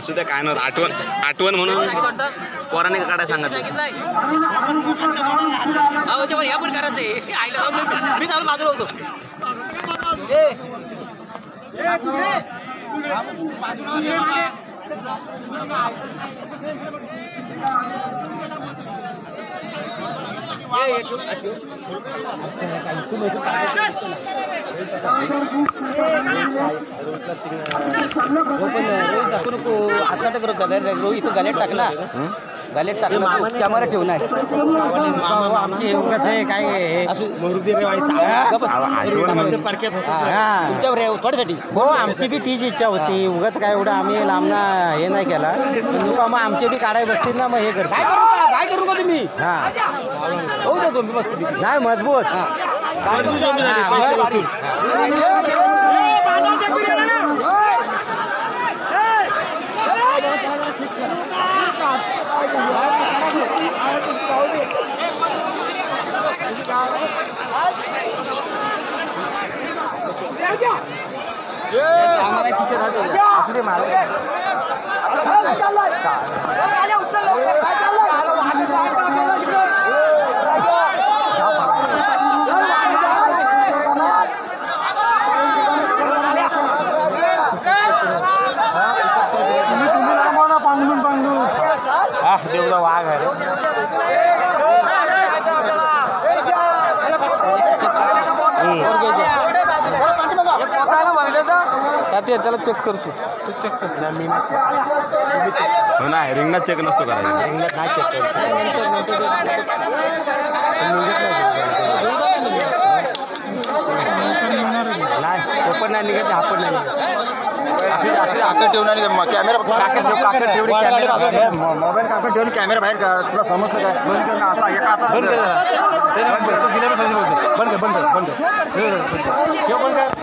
असू द्या काय नव्हतं आठवण आठवण म्हणून पोराने काढायला सांगितलं या पण करायचंय मी चालू बाजूला होतो इथं गॅलेट टाकला गॅलेट टाकला कॅमेरा ठेवणार आमची काय थोड्यासाठी हो आमची बी तीच इच्छा होती उगाच काय एवढं आम्ही लांबना हे नाही केला पण मग आमचे बी काढाय बसतील ना मग हे करतो काय करू का तुम्ही हा होऊ द्या तुम्ही मस्त नाही मजबूत देवदा वाघ आहे त्याला चेक करतो चेक करतो हो ना रिंगणात चेक नसतो करायला रिंगणात नाही चेक करतो नाही ओपन नाही निघत हा पण नाही काकड ठेवणार कॅमेरा काकड ठेवली मोबाईल काकड ठेवून कॅमेरा बाहेर तुला समजतं काय बंद कर असा एका हातात बंद कर बंद कर